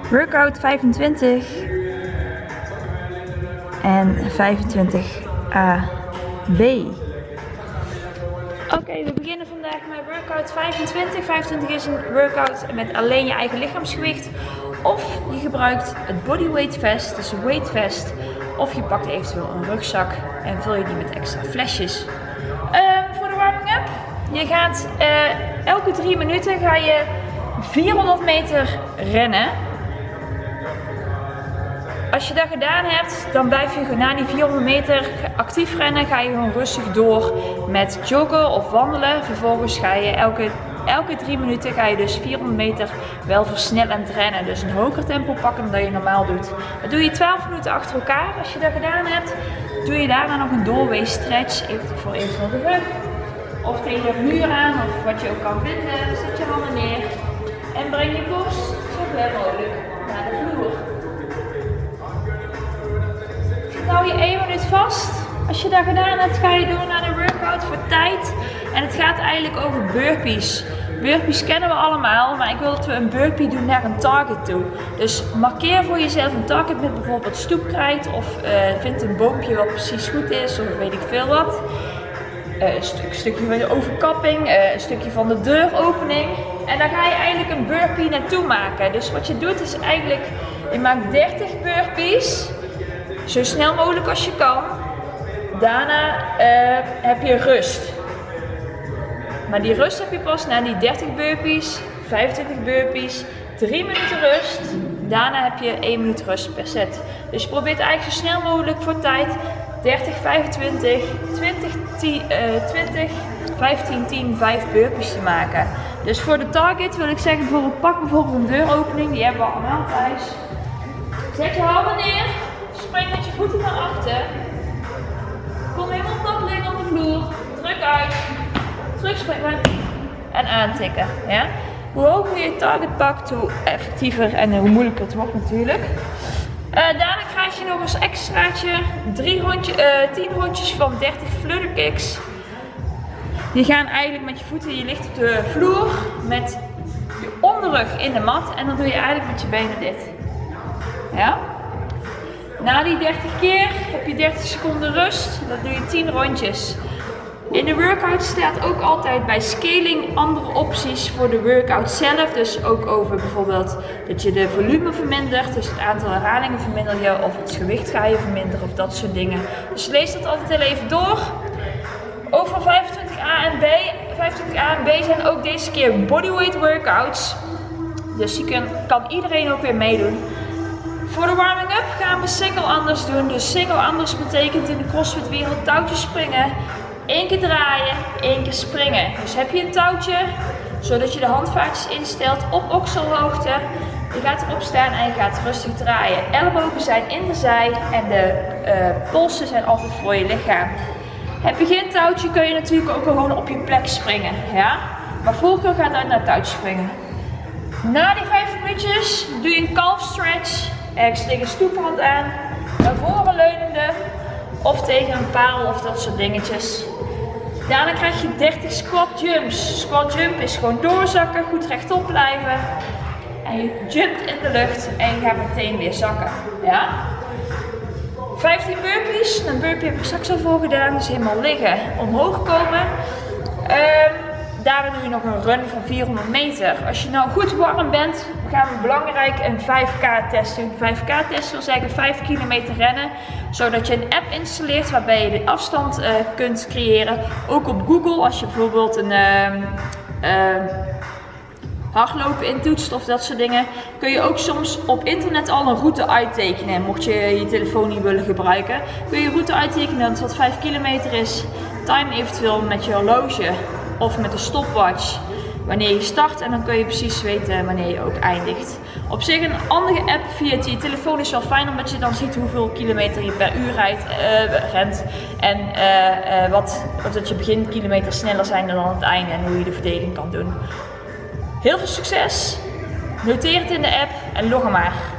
Workout 25 en 25AB. Oké, we beginnen vandaag met workout 25. 25 is een workout met alleen je eigen lichaamsgewicht. Of je gebruikt het bodyweight vest, dus een weight vest. Of je pakt eventueel een rugzak en vul je die met extra flesjes. Voor de warming-up. Je gaat elke 3 minuten ga je 400 meter rennen. Als je dat gedaan hebt, dan blijf je na die 400 meter actief rennen. Ga je gewoon rustig door met joggen of wandelen. Vervolgens ga je elke 3 minuten ga je dus 400 meter wel versnellend rennen. Dus een hoger tempo pakken dan je normaal doet. Dat doe je 12 minuten achter elkaar. Als je dat gedaan hebt, doe je daarna nog een doorway stretch. Voor eventueel de rug. Of tegen de muur aan, of wat je ook kan vinden. Zet je handen neer. En breng je borst zo ver mogelijk naar de vloer. Hou je 1 minuut vast. Als je dat gedaan hebt, ga je door naar de workout voor tijd. En het gaat eigenlijk over burpees. Burpees kennen we allemaal, maar ik wil dat we een burpee doen naar een target toe. Dus markeer voor jezelf een target met bijvoorbeeld stoepkrijt of vind een boompje wat precies goed is of weet ik veel wat. Een stukje van de overkapping, een stukje van de deuropening. En dan ga je eigenlijk een burpee naartoe maken. Dus wat je doet is eigenlijk, je maakt 30 burpees. Zo snel mogelijk als je kan. Daarna heb je rust. Maar die rust heb je pas na die 30 burpees, 25 burpees, 3 minuten rust. Daarna heb je 1 minuut rust per set. Dus je probeert eigenlijk zo snel mogelijk voor tijd 30, 25, 20, 10, 20, 15, 10, 5 burpees te maken. Dus voor de target wil ik zeggen, bijvoorbeeld pak bijvoorbeeld een deuropening, die hebben we allemaal thuis. Zet je handen neer. Spring met je voeten naar achter. Kom helemaal plat liggen op de vloer. Druk uit. Terugspringen. En aantikken. Ja? Hoe hoger je je target pakt, hoe effectiever en hoe moeilijker het wordt natuurlijk. Daarna krijg je nog eens extraatje 10 rondjes van 30 flutter kicks. Die gaan eigenlijk met je voeten, je ligt op de vloer met je onderrug in de mat. En dan doe je eigenlijk met je benen dit. Ja? Na die 30 keer heb je 30 seconden rust, dat doe je 10 rondjes. In de workout staat ook altijd bij scaling andere opties voor de workout zelf. Dus ook over bijvoorbeeld dat je de volume vermindert, dus het aantal herhalingen verminder je of het gewicht ga je verminderen of dat soort dingen. Dus lees dat altijd heel even door. Over 25A en B. 25A en B zijn ook deze keer bodyweight workouts. Dus die kan iedereen ook weer meedoen. Voor de warming-up gaan we single anders doen. Dus single anders betekent in de CrossFit wereld touwtjes springen. 1 keer draaien, 1 keer springen. Dus heb je een touwtje, zodat je de handvaatjes instelt op okselhoogte. Je gaat erop staan en je gaat rustig draaien. Ellebogen zijn in de zij en de polsen zijn altijd voor je lichaam. Heb je geen touwtje, kun je natuurlijk ook gewoon op je plek springen. Ja? Maar voorkeur gaat uit naar touwtje springen. Na die 5 minuutjes doe je een calf stretch. Ergens tegen een stoeprand aan, naar voren leunende of tegen een paal of dat soort dingetjes. Daarna krijg je 30 squat jumps. Squat jump is gewoon doorzakken, goed rechtop blijven. En je jumpt in de lucht en je gaat meteen weer zakken. Ja? 15 burpees. Een burpee heb ik straks al voor gedaan, dus helemaal liggen, omhoog komen. Daarna doe je nog een run van 400 meter. Als je nou goed warm bent, gaan we belangrijk een 5K test doen. 5K test wil zeggen 5 kilometer rennen. Zodat je een app installeert waarbij je de afstand kunt creëren. Ook op Google, als je bijvoorbeeld een hardlopen intoetst of dat soort dingen. Kun je ook soms op internet al een route uittekenen. Mocht je je telefoon niet willen gebruiken. Kun je een route uittekenen dat wat 5 kilometer is. Time eventueel met je horloge. Of met een stopwatch wanneer je start en dan kun je precies weten wanneer je ook eindigt. Op zich een andere app via je telefoon is wel fijn omdat je dan ziet hoeveel kilometer je per uur rent. En dat je beginkilometers sneller zijn dan het einde en hoe je de verdeling kan doen. Heel veel succes, noteer het in de app en log hem maar.